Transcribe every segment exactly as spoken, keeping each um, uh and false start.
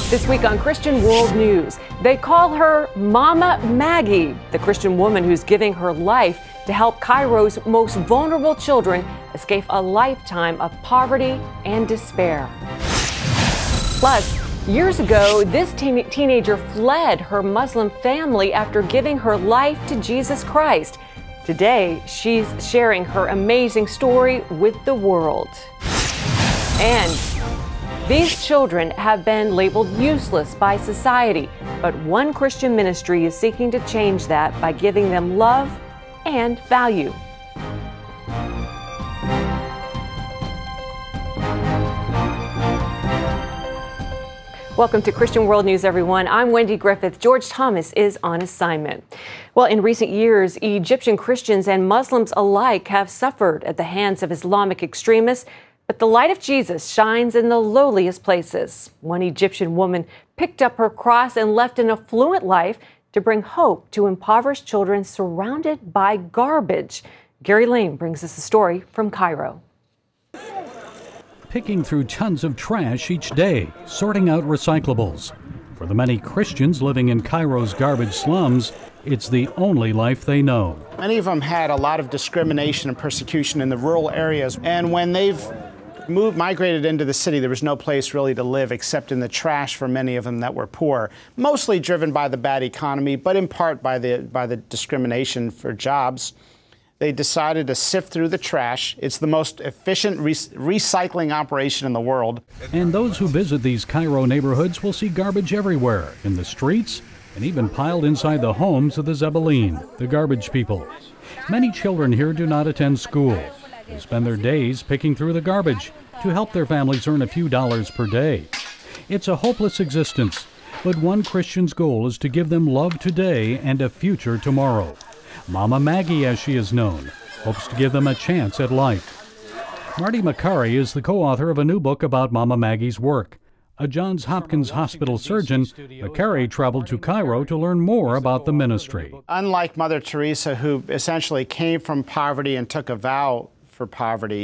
This week on Christian World News, they call her Mama Maggie, the Christian woman who's giving her life to help Cairo's most vulnerable children escape a lifetime of poverty and despair. Plus, years ago, this teen- teenager fled her Muslim family after giving her life to Jesus Christ. Today, she's sharing her amazing story with the world. And these children have been labeled useless by society, but one Christian ministry is seeking to change that by giving them love and value. Welcome to Christian World News, everyone. I'm Wendy Griffith. George Thomas is on assignment. Well, in recent years, Egyptian Christians and Muslims alike have suffered at the hands of Islamic extremists. But the light of Jesus shines in the lowliest places. One Egyptian woman picked up her cross and left an affluent life to bring hope to impoverished children surrounded by garbage. Gary Lane brings us a story from Cairo. Picking through tons of trash each day, sorting out recyclables. For the many Christians living in Cairo's garbage slums, it's the only life they know. Many of them had a lot of discrimination and persecution in the rural areas, and when they've moved, migrated into the city, there was no place really to live except in the trash for many of them that were poor, mostly driven by the bad economy, but in part by the, by the discrimination for jobs. They decided to sift through the trash. It's the most efficient re recycling operation in the world. And those who visit these Cairo neighborhoods will see garbage everywhere, in the streets, and even piled inside the homes of the Zebelin, the garbage people. Many children here do not attend school. They spend their days picking through the garbage to help their families earn a few dollars per day. It's a hopeless existence, but one Christian's goal is to give them love today and a future tomorrow. Mama Maggie, as she is known, hopes to give them a chance at life. Marty Macari is the co-author of a new book about Mama Maggie's work. A Johns Hopkins hospital surgeon, Macari traveled to Cairo to learn more about the ministry. Unlike Mother Teresa, who essentially came from poverty and took a vow for poverty,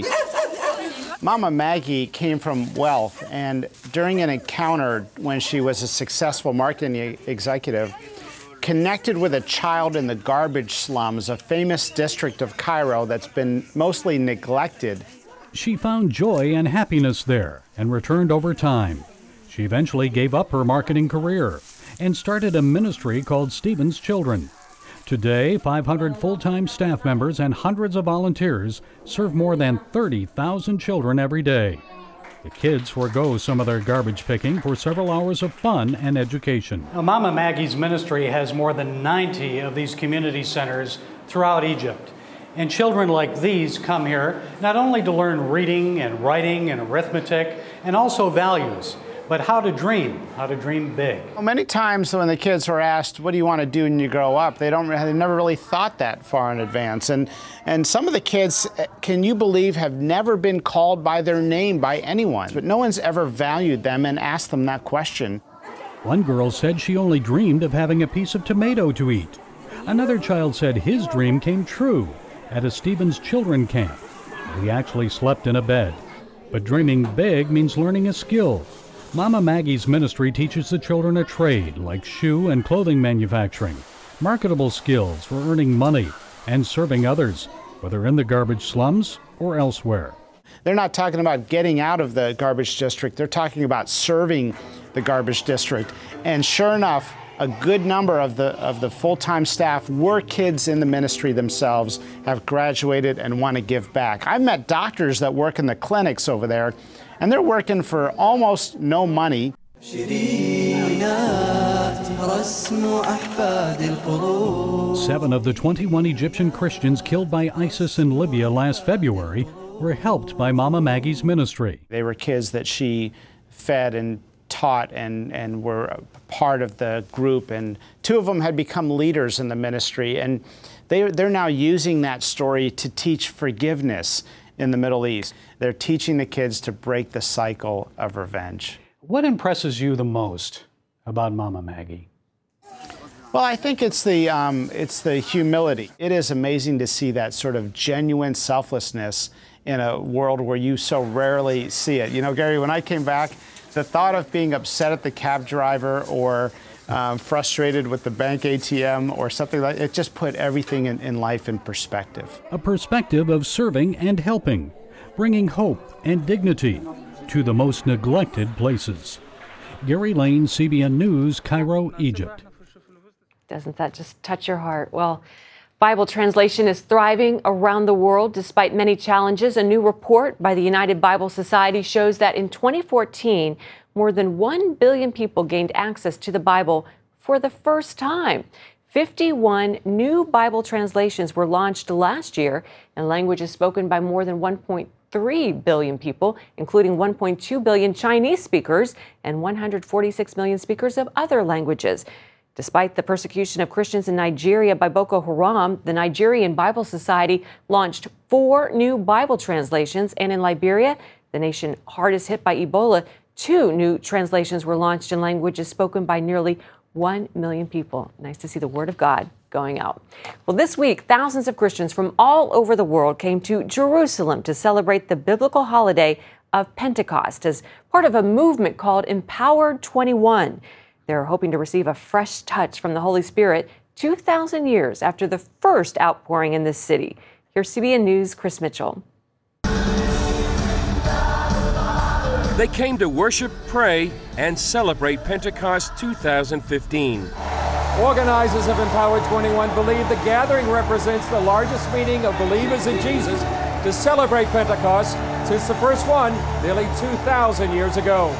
Mama Maggie came from wealth, and during an encounter when she was a successful marketing executive, connected with a child in the garbage slums, a famous district of Cairo that's been mostly neglected. She found joy and happiness there and returned over time. She eventually gave up her marketing career and started a ministry called Stephen's Children. Today, five hundred full-time staff members and hundreds of volunteers serve more than thirty thousand children every day. The kids forego some of their garbage picking for several hours of fun and education. Now, Mama Maggie's ministry has more than ninety of these community centers throughout Egypt. And children like these come here not only to learn reading and writing and arithmetic and also values, but how to dream, how to dream big. Well, many times when the kids are asked, what do you want to do when you grow up, they don't, they've never really thought that far in advance. And, and some of the kids, can you believe, have never been called by their name by anyone, but no one's ever valued them and asked them that question. One girl said she only dreamed of having a piece of tomato to eat. Another child said his dream came true at a Stephen's Children camp. He actually slept in a bed. But dreaming big means learning a skill. Mama Maggie's ministry teaches the children a trade like shoe and clothing manufacturing, marketable skills for earning money and serving others, whether in the garbage slums or elsewhere. They're not talking about getting out of the garbage district. They're talking about serving the garbage district. And sure enough, a good number of the, of the full-time staff were kids in the ministry themselves, have graduated and want to give back. I've met doctors that work in the clinics over there, and they're working for almost no money. Seven of the twenty-one Egyptian Christians killed by ISIS in Libya last February were helped by Mama Maggie's ministry. They were kids that she fed and taught and, and were a part of the group, and two of them had become leaders in the ministry, and they, they're now using that story to teach forgiveness in the Middle East. They're teaching the kids to break the cycle of revenge. What impresses you the most about Mama Maggie? Well, I think it's the, um, it's the humility. It is amazing to see that sort of genuine selflessness in a world where you so rarely see it. You know, Gary, when I came back, The thought of being upset at the cab driver or um, frustrated with the bank A T M or something like it just put everything in, in life in perspective. A perspective of serving and helping, bringing hope and dignity to the most neglected places. Gary Lane, C B N News, Cairo, Egypt. Doesn't that just touch your heart? Well, Bible translation is thriving around the world despite many challenges. A new report by the United Bible Society shows that in twenty fourteen, more than one billion people gained access to the Bible for the first time. fifty-one new Bible translations were launched last year in languages spoken by more than one point three billion people, including one point two billion Chinese speakers and one hundred forty-six million speakers of other languages. Despite the persecution of Christians in Nigeria by Boko Haram, the Nigerian Bible Society launched four new Bible translations, and in Liberia, the nation hardest hit by Ebola, two new translations were launched in languages spoken by nearly one million people. Nice to see the Word of God going out. Well, this week, thousands of Christians from all over the world came to Jerusalem to celebrate the biblical holiday of Pentecost as part of a movement called Empowered twenty-one. They're hoping to receive a fresh touch from the Holy Spirit two thousand years after the first outpouring in this city. Here's C B N News' Chris Mitchell. They came to worship, pray, and celebrate Pentecost two thousand fifteen. Organizers of Empowered twenty-one believe the gathering represents the largest meeting of believers in Jesus to celebrate Pentecost since the first one nearly two thousand years ago.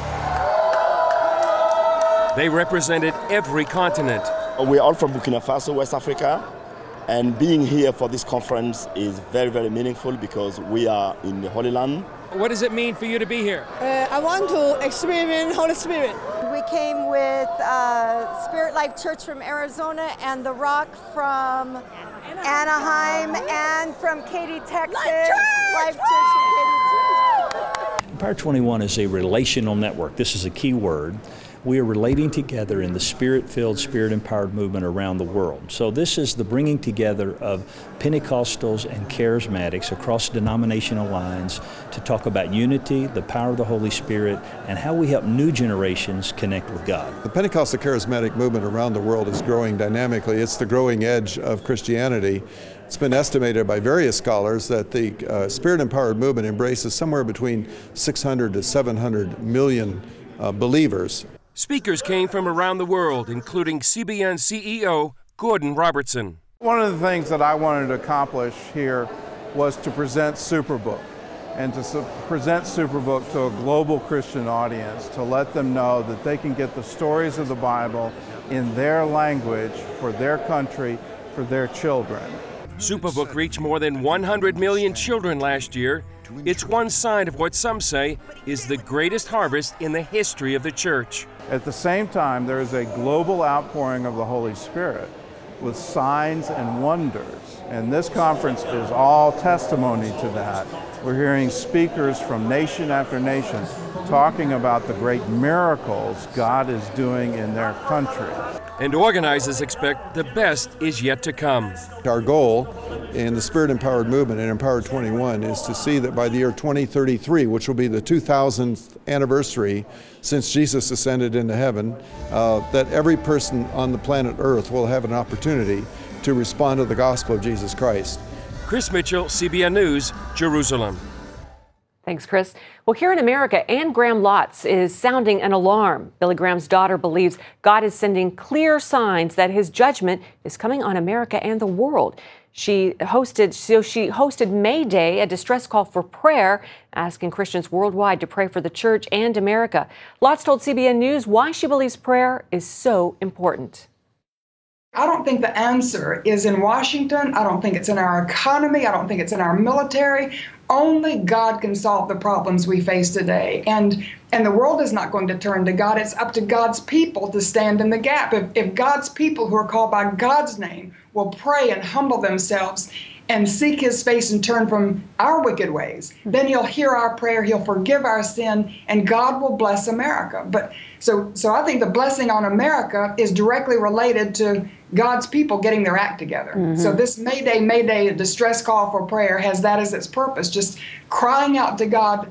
They represented every continent. We're all from Burkina Faso, West Africa, and being here for this conference is very, very meaningful because we are in the Holy Land. What does it mean for you to be here? Uh, I want to experience Holy Spirit. We came with uh, Spirit Life Church from Arizona and The Rock from Anaheim and from Katy, Texas. Life Church from Katy, Texas. Empowered twenty-one is a relational network. This is a key word. We are relating together in the Spirit-filled, Spirit-empowered movement around the world. So this is the bringing together of Pentecostals and Charismatics across denominational lines to talk about unity, the power of the Holy Spirit, and how we help new generations connect with God. The Pentecostal Charismatic movement around the world is growing dynamically. It's the growing edge of Christianity. It's been estimated by various scholars that the uh, Spirit-empowered movement embraces somewhere between six hundred to seven hundred million uh, believers. Speakers came from around the world, including C B N C E O Gordon Robertson. One of the things that I wanted to accomplish here was to present Superbook, and to su present Superbook to a global Christian audience, to let them know that they can get the stories of the Bible in their language, for their country, for their children. Superbook reached more than one hundred million children last year. It's one sign of what some say is the greatest harvest in the history of the church. At the same time, there is a global outpouring of the Holy Spirit with signs and wonders. And this conference is all testimony to that. We're hearing speakers from nation after nation talking about the great miracles God is doing in their country. And organizers expect the best is yet to come. Our goal in the Spirit-empowered movement and Empowered twenty-one is to see that by the year twenty thirty-three, which will be the two thousandth anniversary since Jesus ascended into heaven, uh, that every person on the planet Earth will have an opportunity to respond to the gospel of Jesus Christ. Chris Mitchell, C B N News, Jerusalem. Thanks, Chris. Well, here in America, Anne Graham Lotz is sounding an alarm. Billy Graham's daughter believes God is sending clear signs that his judgment is coming on America and the world. She hosted, so she hosted May Day, a distress call for prayer, asking Christians worldwide to pray for the church and America. Lotz told C B N News why she believes prayer is so important. I don't think the answer is in Washington. I don't think it's in our economy. I don't think it's in our military. Only God can solve the problems we face today. And and the world is not going to turn to God. It's up to God's people to stand in the gap. If, if God's people who are called by God's name will pray and humble themselves and seek his face and turn from our wicked ways, then he'll hear our prayer, he'll forgive our sin, and God will bless America. But so so I think the blessing on America is directly related to God's people getting their act together. Mm-hmm. So this May Day, May Day distress call for prayer has that as its purpose, just crying out to God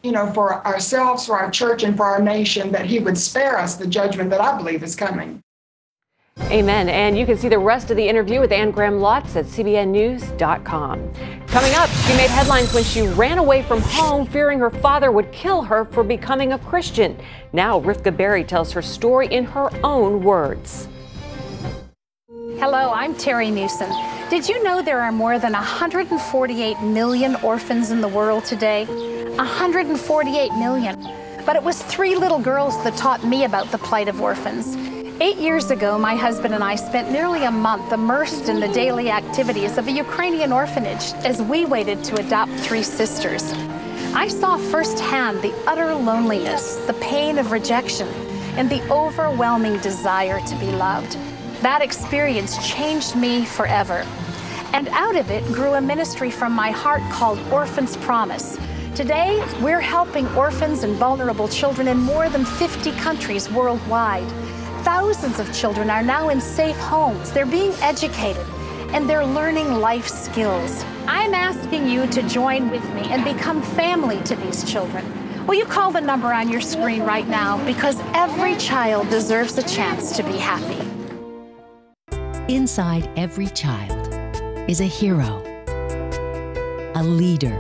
you know, for ourselves, for our church, and for our nation, that he would spare us the judgment that I believe is coming. Amen. And you can see the rest of the interview with Ann Graham-Lotz at C B N news dot com. Coming up, she made headlines when she ran away from home, fearing her father would kill her for becoming a Christian. Now, Rivka Berry tells her story in her own words. Hello, I'm Terry Newsom. Did you know there are more than one hundred forty-eight million orphans in the world today? one hundred forty-eight million. But it was three little girls that taught me about the plight of orphans. Eight years ago, my husband and I spent nearly a month immersed in the daily activities of a Ukrainian orphanage as we waited to adopt three sisters. I saw firsthand the utter loneliness, the pain of rejection, and the overwhelming desire to be loved. That experience changed me forever. And out of it grew a ministry from my heart called Orphans Promise. Today, we're helping orphans and vulnerable children in more than fifty countries worldwide. Thousands of children are now in safe homes. They're being educated, and they're learning life skills. I'm asking you to join with me and become family to these children. Will you call the number on your screen right now? Because every child deserves a chance to be happy. Inside every child is a hero, a leader,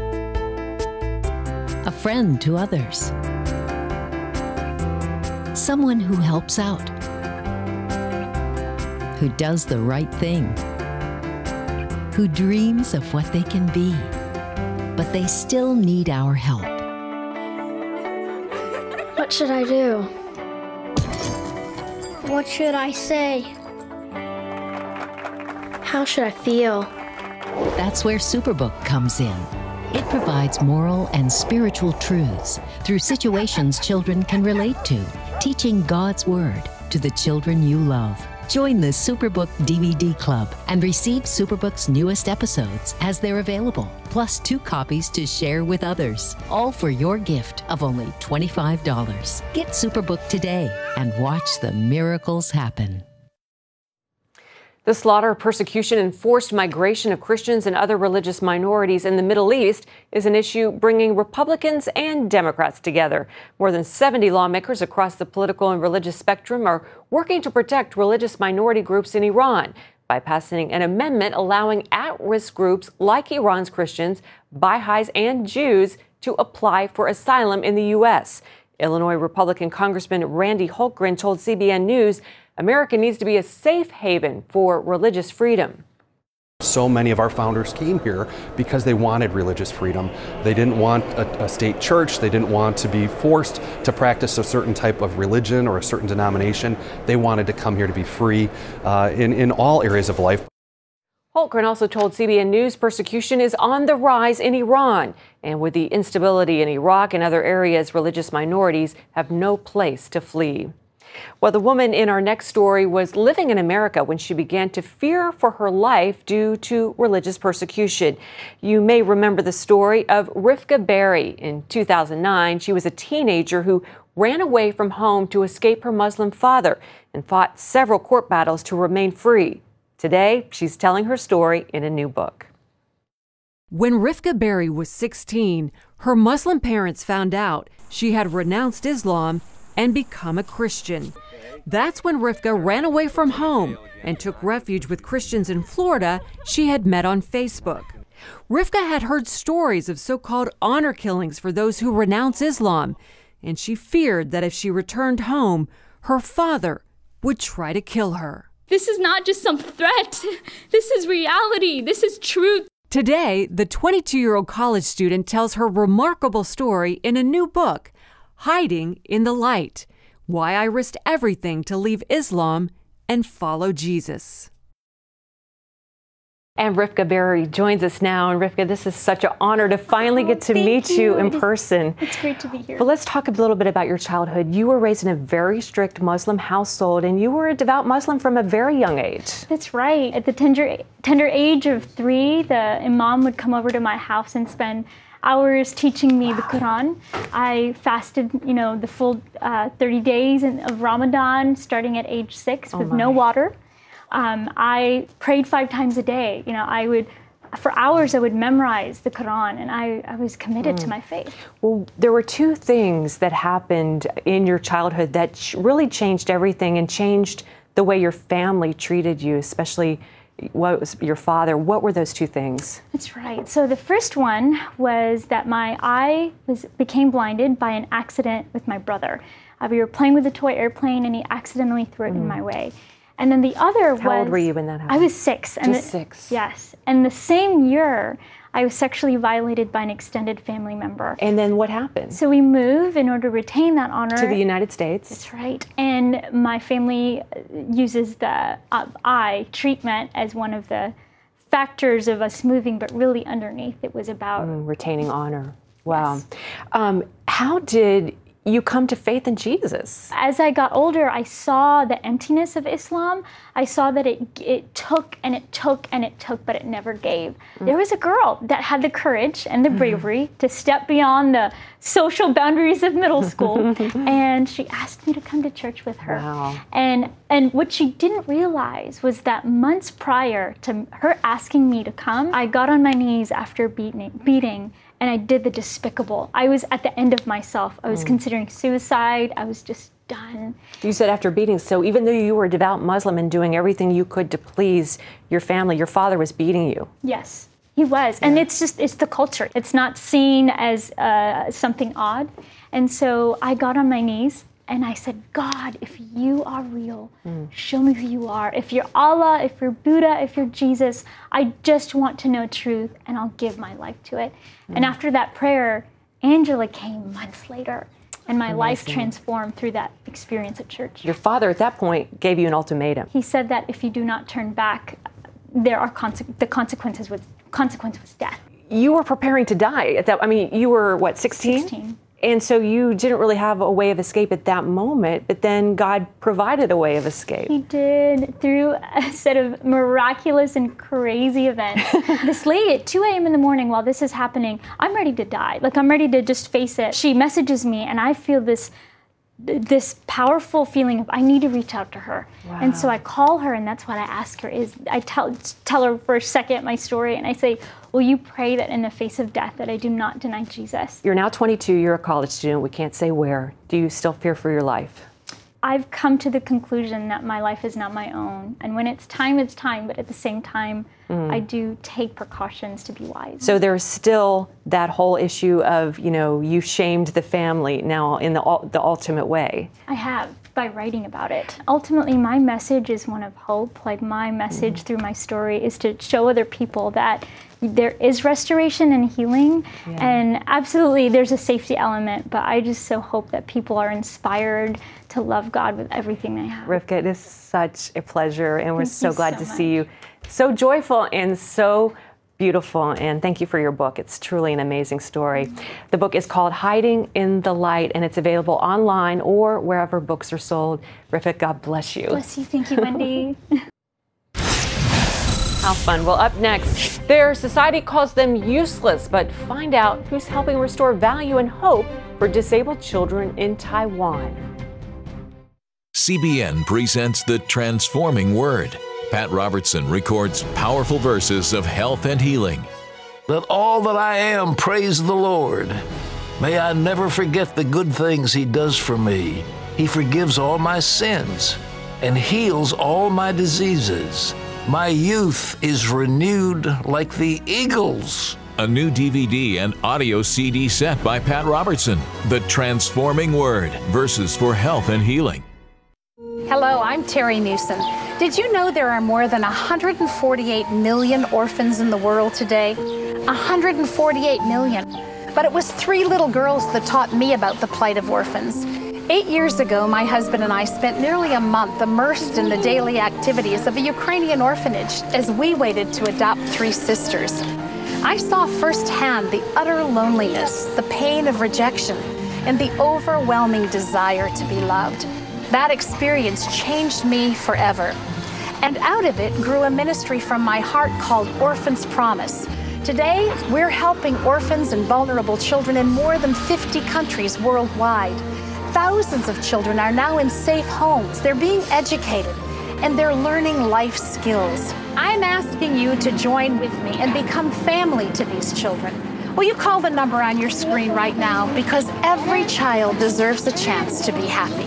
a friend to others, someone who helps out, who does the right thing, who dreams of what they can be, but they still need our help. What should I do? What should I say? How should I feel? That's where Superbook comes in. It provides moral and spiritual truths through situations children can relate to, teaching God's Word to the children you love. Join the Superbook D V D Club and receive Superbook's newest episodes as they're available, plus two copies to share with others, all for your gift of only twenty-five dollars. Get Superbook today and watch the miracles happen. The slaughter, persecution, and forced migration of Christians and other religious minorities in the Middle East is an issue bringing Republicans and Democrats together. More than seventy lawmakers across the political and religious spectrum are working to protect religious minority groups in Iran by passing an amendment allowing at-risk groups like Iran's Christians, Baha'is, and Jews to apply for asylum in the U S. Illinois Republican Congressman Randy Holtgren told C B N News America needs to be a safe haven for religious freedom. So many of our founders came here because they wanted religious freedom. They didn't want a, a state church. They didn't want to be forced to practice a certain type of religion or a certain denomination. They wanted to come here to be free uh, in, in all areas of life. Holtgren also told C B N News persecution is on the rise in Iran. And with the instability in Iraq and other areas, religious minorities have no place to flee. Well, the woman in our next story was living in America when she began to fear for her life due to religious persecution. You may remember the story of Rivka Berry. In two thousand nine, she was a teenager who ran away from home to escape her Muslim father and fought several court battles to remain free. Today, she's telling her story in a new book. When Rivka Berry was sixteen, her Muslim parents found out she had renounced Islam and become a Christian. That's when Rivka ran away from home and took refuge with Christians in Florida she had met on Facebook. Rivka had heard stories of so-called honor killings for those who renounce Islam, and she feared that if she returned home, her father would try to kill her. This is not just some threat. This is reality. This is truth. Today, the twenty-two-year-old college student tells her remarkable story in a new book, Hiding in the Light: Why I Risked Everything to Leave Islam and Follow Jesus. And Rivka Berry joins us now. And Rivka, this is such an honor to finally Oh, get to thank meet you, you in It is- person. It's great to be here. But let's talk a little bit about your childhood. You were raised in a very strict Muslim household, and you were a devout Muslim from a very young age. That's right. At the tender, tender age of three, the imam would come over to my house and spend hours teaching me the Quran. I fasted, you know, the full uh, thirty days in, of Ramadan, starting at age six Oh with my. no water. Um, I prayed five times a day. You know, I would for hours I would memorize the Quran, and I, I was committed Mm. to my faith. Well, there were two things that happened in your childhood that ch- really changed everything and changed the way your family treated you, especially what was your father. What were those two things? That's right. So the first one was that my eye was became blinded by an accident with my brother. Uh, we were playing with a toy airplane, and he accidentally threw it mm. in my way. And then the other How was... How old were you when that happened? I was six. And Just the, six. Yes. And the same year, I was sexually violated by an extended family member. And then what happened? So we moved in order to retain that honor. To the United States. That's right. And my family uses the uh, eye treatment as one of the factors of us moving, but really underneath it was about... Mm, retaining honor. Wow. Yes. Um, how did you come to faith in Jesus? As I got older, I saw the emptiness of Islam. I saw that it it took and it took and it took, but it never gave. Mm. There was a girl that had the courage and the bravery to step beyond the social boundaries of middle school, and she asked me to come to church with her. Wow. And and what she didn't realize was that months prior to her asking me to come, I got on my knees after beating, beating and I did the despicable. I was at the end of myself. I was mm. considering suicide. I was just done. You said after beating, so even though you were a devout Muslim and doing everything you could to please your family, your father was beating you. Yes, he was. Yeah. And it's just, it's the culture. It's not seen as uh, something odd. And so I got on my knees and I said, God, if you are real, mm. show me who you are. If you're Allah, if you're Buddha, if you're Jesus, I just want to know truth and I'll give my life to it. Mm. And after that prayer, Angela came months later and my Amazing. life transformed through that experience at church. Your father at that point gave you an ultimatum. He said that if you do not turn back, there are conse- the consequences was, consequence was death. You were preparing to die at that, I mean, you were what, sixteen? sixteen. And so you didn't really have a way of escape at that moment, but then God provided a way of escape. He did, through a set of miraculous and crazy events. This lady at two a.m. in the morning while this is happening, I'm ready to die. Like, I'm ready to just face it. She messages me and I feel this this powerful feeling of I need to reach out to her. Wow. And so I call her, and that's what I ask her is, I tell tell her for a second my story, and I say, will you pray that in the face of death that I do not deny Jesus? You're now twenty-two, you're a college student, we can't say where. Do you still fear for your life? I've come to the conclusion that my life is not my own. And when it's time, it's time, but at the same time, mm. I do take precautions to be wise. So there's still that whole issue of, you know, you shamed the family now in the, the ultimate way. I have, by writing about it. Ultimately, my message is one of hope. Like, my message mm. through my story is to show other people that there is restoration and healing, yeah. and absolutely there's a safety element, but I just so hope that people are inspired to love God with everything they have. Rivka, it is such a pleasure, and we're thank so glad so to much. see you. So joyful and so beautiful, and thank you for your book. It's truly an amazing story. Mm-hmm. The book is called Hiding in the Light, and it's available online or wherever books are sold. Rivka, God bless you. Bless you. Thank you, Wendy. How fun. Well, up next, their society calls them useless, but find out who's helping restore value and hope for disabled children in Taiwan. C B N presents The Transforming Word. Pat Robertson records powerful verses of health and healing. Let all that I am praise the Lord. May I never forget the good things He does for me. He forgives all my sins and heals all my diseases. My youth is renewed like the eagles. A new D V D and audio C D set by Pat Robertson. The Transforming Word, verses for health and healing. Hello, I'm Terry Newsom. Did you know there are more than one hundred forty-eight million orphans in the world today? one hundred forty-eight million. But it was three little girls that taught me about the plight of orphans. Eight years ago, my husband and I spent nearly a month immersed in the daily activities of a Ukrainian orphanage as we waited to adopt three sisters. I saw firsthand the utter loneliness, the pain of rejection, and the overwhelming desire to be loved. That experience changed me forever. And out of it grew a ministry from my heart called Orphans Promise. Today, we're helping orphans and vulnerable children in more than fifty countries worldwide. Thousands of children are now in safe homes. They're being educated. and they're learning life skills. I'm asking you to join with me and become family to these children. Will you call the number on your screen right now? Because every child deserves a chance to be happy.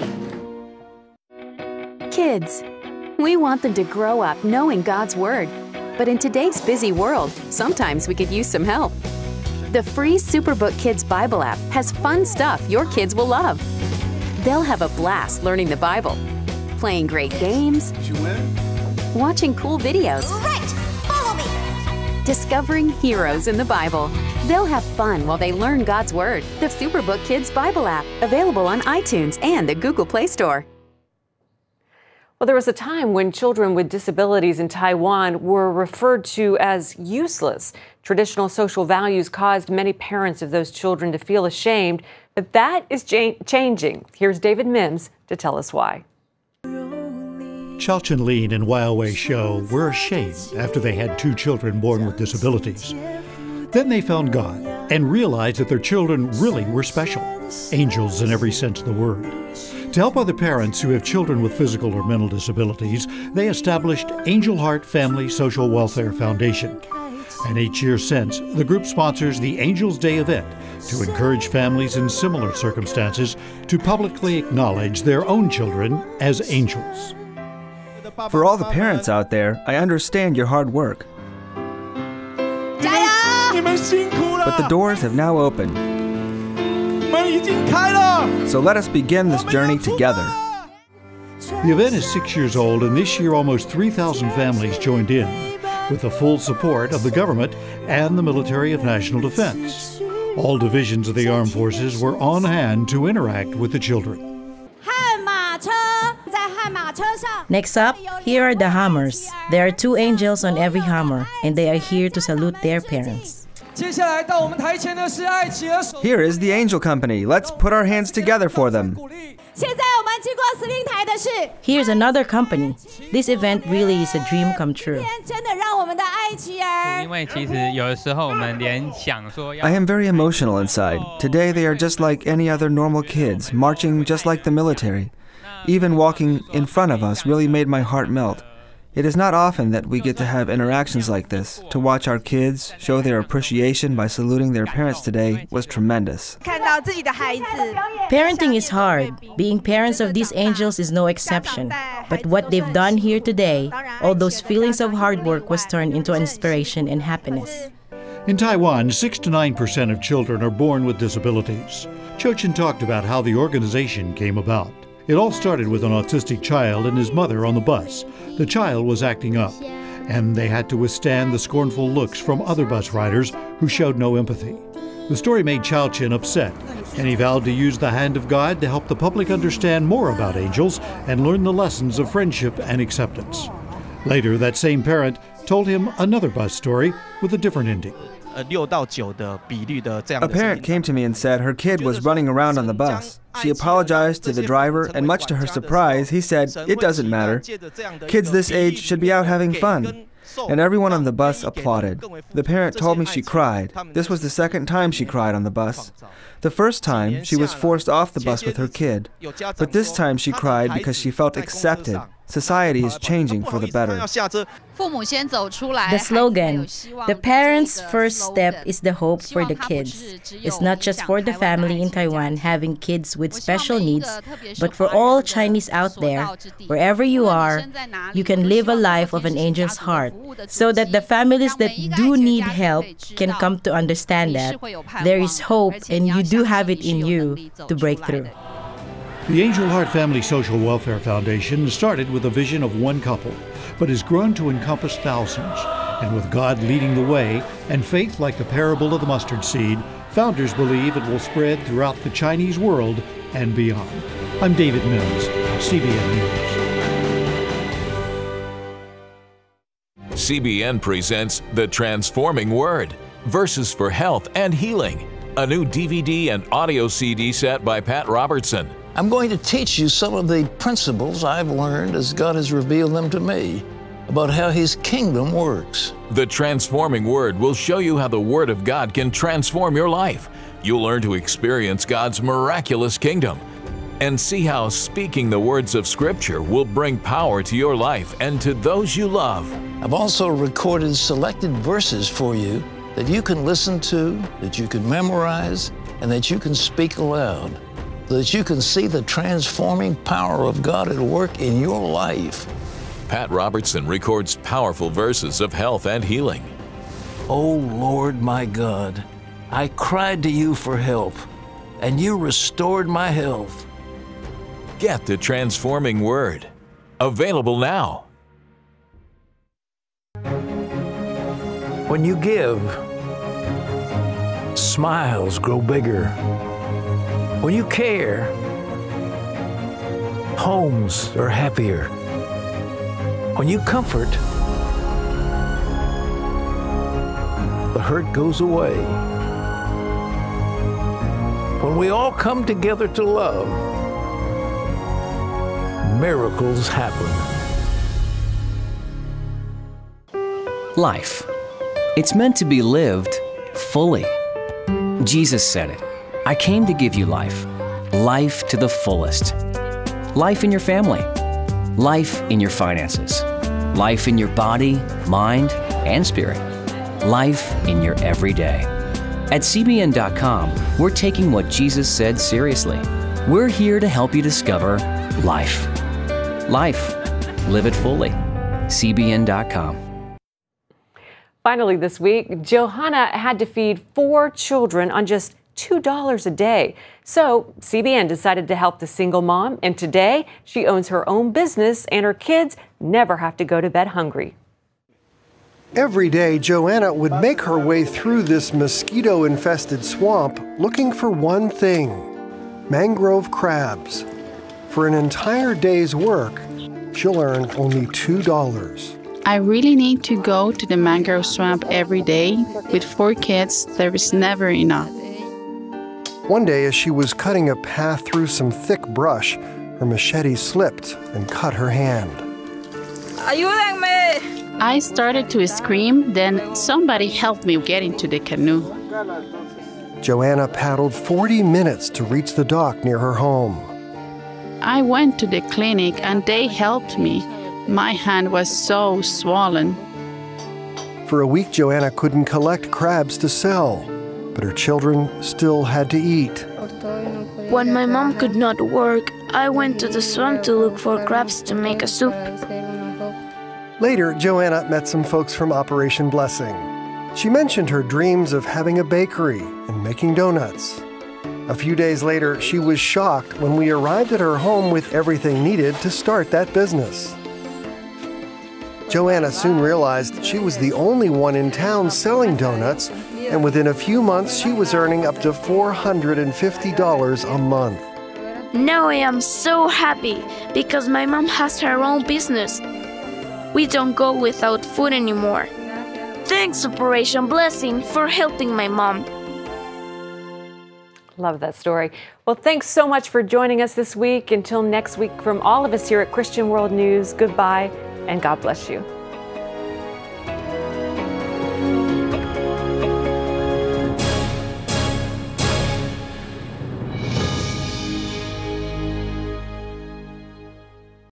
Kids, we want them to grow up knowing God's Word. But in today's busy world, sometimes we could use some help. The free Superbook Kids Bible app has fun stuff your kids will love. They'll have a blast learning the Bible, playing great games, watching cool videos, Right, follow me. discovering heroes in the Bible. They'll have fun while they learn God's Word. The Superbook Kids Bible app, available on iTunes and the Google Play Store. Well, there was a time when children with disabilities in Taiwan were referred to as useless. Traditional social values caused many parents of those children to feel ashamed, but that is cha- changing. Here's David Mims to tell us why. Chao Chen-lin and Wai Shou were ashamed after they had two children born with disabilities. Then they found God and realized that their children really were special, angels in every sense of the word. To help other parents who have children with physical or mental disabilities, they established Angel Heart Family Social Welfare Foundation. And each year since, the group sponsors the Angels Day event to encourage families in similar circumstances to publicly acknowledge their own children as angels. For all the parents out there, I understand your hard work. But the doors have now opened. So let us begin this journey together. The event is six years old, and this year almost three thousand families joined in, with the full support of the government and the Military of National Defense. All divisions of the armed forces were on hand to interact with the children. Next up, here are the hammers. There are two angels on every hammer, and they are here to salute their parents. Here is the Angel Company. Let's put our hands together for them. Here's another company. This event really is a dream come true. I am very emotional inside. Today they are just like any other normal kids, marching just like the military. Even walking in front of us really made my heart melt. It is not often that we get to have interactions like this. To watch our kids show their appreciation by saluting their parents today was tremendous. Parenting is hard. Being parents of these angels is no exception. But what they've done here today, all those feelings of hard work was turned into inspiration and happiness. In Taiwan, six to nine percent of children are born with disabilities. Cho Chen talked about how the organization came about. It all started with an autistic child and his mother on the bus. The child was acting up, and they had to withstand the scornful looks from other bus riders who showed no empathy. The story made Chao Chen upset, and he vowed to use the hand of God to help the public understand more about angels and learn the lessons of friendship and acceptance. Later, that same parent told him another bus story with a different ending. A parent came to me and said her kid was running around on the bus. She apologized to the driver, and much to her surprise, he said, "It doesn't matter. Kids this age should be out having fun." And everyone on the bus applauded. The parent told me she cried. This was the second time she cried on the bus. The first time, she was forced off the bus with her kid. But this time she cried because she felt accepted. Society is changing for the better. The slogan, "The parents' first step is the hope for the kids," is not just for the family in Taiwan having kids with special needs, but for all Chinese out there, wherever you are, you can live a life of an angel's heart, so that the families that do need help can come to understand that there is hope and you do have it in you to break through. The Angel Heart Family Social Welfare Foundation started with a vision of one couple, but has grown to encompass thousands. And with God leading the way and faith like the parable of the mustard seed, founders believe it will spread throughout the Chinese world and beyond. I'm David Mills, C B N News. C B N presents The Transforming Word, Verses for Health and Healing, a new D V D and audio C D set by Pat Robertson. I'm going to teach you some of the principles I've learned as God has revealed them to me about how His kingdom works. The Transforming Word will show you how the Word of God can transform your life. You'll learn to experience God's miraculous kingdom. and see how speaking the words of Scripture will bring power to your life and to those you love. I've also recorded selected verses for you that you can listen to, that you can memorize, and that you can speak aloud, so that you can see the transforming power of God at work in your life. Pat Robertson records powerful verses of health and healing. Oh Lord my God, I cried to you for help, and you restored my health. Get the Transforming Word. Available now. When you give, smiles grow bigger. When you care, homes are happier. When you comfort, the hurt goes away. When we all come together to love, miracles happen. Life. It's meant to be lived fully. Jesus said it. I came to give you life. Life to the fullest. Life in your family. Life in your finances. Life in your body, mind, and spirit. Life in your everyday. At C B N dot com, we're taking what Jesus said seriously. We're here to help you discover life. Life. Live it fully. C B N dot com. Finally this week, Johanna had to feed four children on just two dollars a day. So C B N decided to help the single mom, and today she owns her own business and her kids never have to go to bed hungry. Every day, Joanna would make her way through this mosquito-infested swamp looking for one thing: mangrove crabs. For an entire day's work, she'll earn only two dollars. I really need to go to the mangrove swamp every day. With four kids, there is never enough. One day, as she was cutting a path through some thick brush, her machete slipped and cut her hand. Ayúdenme! I started to scream, then somebody helped me get into the canoe. Joanna paddled forty minutes to reach the dock near her home. I went to the clinic and they helped me. My hand was so swollen. For a week, Joanna couldn't collect crabs to sell, but her children still had to eat. When my mom could not work, I went to the swamp to look for crabs to make a soup. Later, Joanna met some folks from Operation Blessing. She mentioned her dreams of having a bakery and making donuts. A few days later, she was shocked when we arrived at her home with everything needed to start that business. Joanna soon realized she was the only one in town selling donuts, and within a few months, she was earning up to four hundred fifty dollars a month. Now I am so happy because my mom has her own business. We don't go without food anymore. Thanks, Operation Blessing, for helping my mom. Love that story. Well, thanks so much for joining us this week. Until next week, from all of us here at Christian World News, goodbye and God bless you.